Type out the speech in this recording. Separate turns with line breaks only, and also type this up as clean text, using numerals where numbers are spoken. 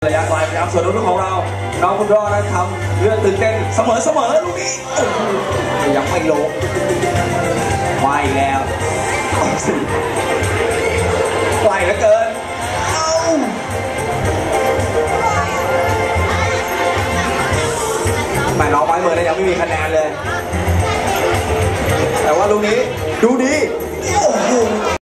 ระยะไกลพยายามส่วนรุ่นของเราน้องคุณรอดนะทำเรื่องตื่นเต้นเสมอลูกนี้ยังไม่ลงมาอีกแล้วไกลเหลือเกินแม่น้องไม้เบอร์ยังไม่มีคะแนนเลยแต่ว่าลูกนี้ดูดีโอ้โห